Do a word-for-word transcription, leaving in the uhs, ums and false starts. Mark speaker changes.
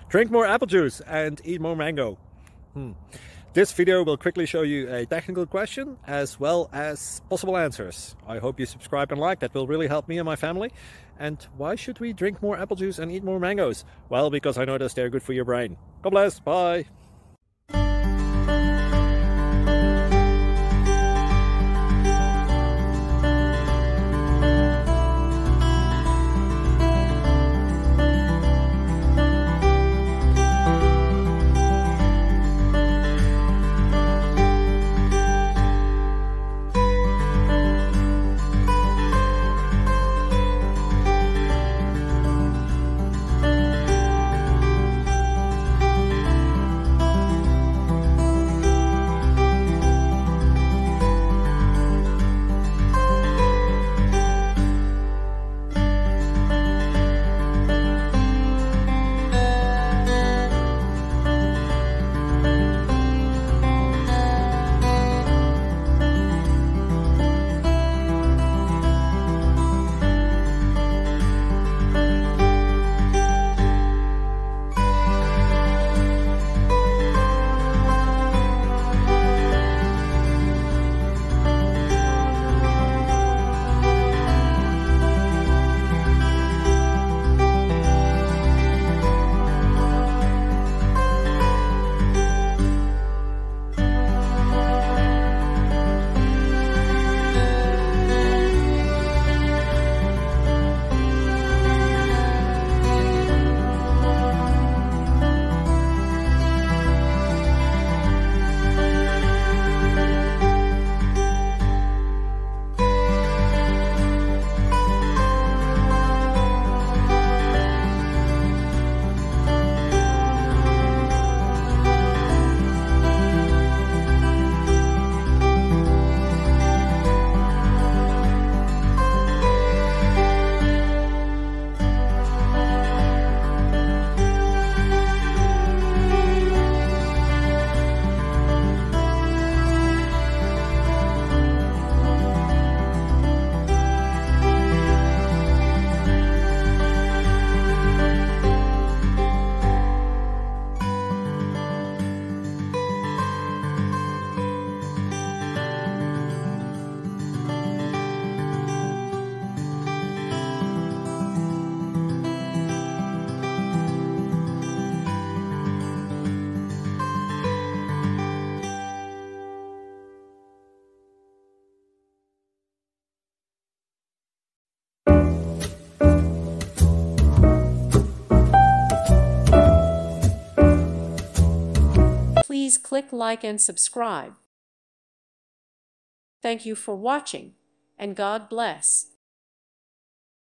Speaker 1: Drink more apple juice and eat more mango. Hmm. This video will quickly show you a technical question as well as possible answers. I hope you subscribe and like, that will really help me and my family. And why should we drink more apple juice and eat more mangoes? Well, because I noticed they're good for your brain. God bless, bye!
Speaker 2: Please click like and subscribe. Thank you for watching, and God bless.